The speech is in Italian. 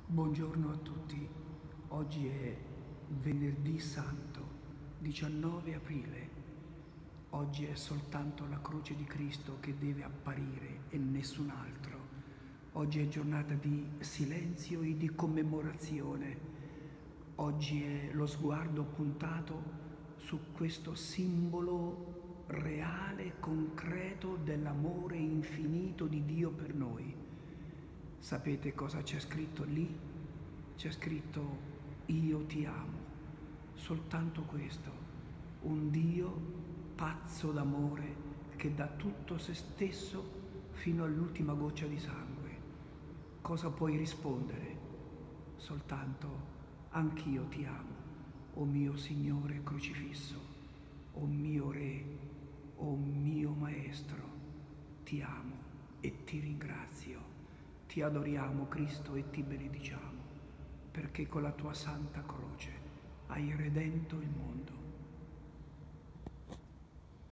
Buongiorno a tutti, oggi è venerdì santo, 19 aprile. Oggi è soltanto la croce di Cristo che deve apparire e nessun altro. Oggi è giornata di silenzio e di commemorazione. Oggi è lo sguardo puntato su questo simbolo reale e concreto dell'amore infinito di Dio per noi. Sapete cosa c'è scritto lì? C'è scritto io ti amo, soltanto questo, un Dio pazzo d'amore che dà tutto se stesso fino all'ultima goccia di sangue. Cosa puoi rispondere? Soltanto anch'io ti amo, o mio Signore crocifisso, o mio Re, o mio Maestro, ti amo e ti ringrazio. Ti adoriamo, Cristo, e ti benediciamo, perché con la tua santa croce hai redento il mondo.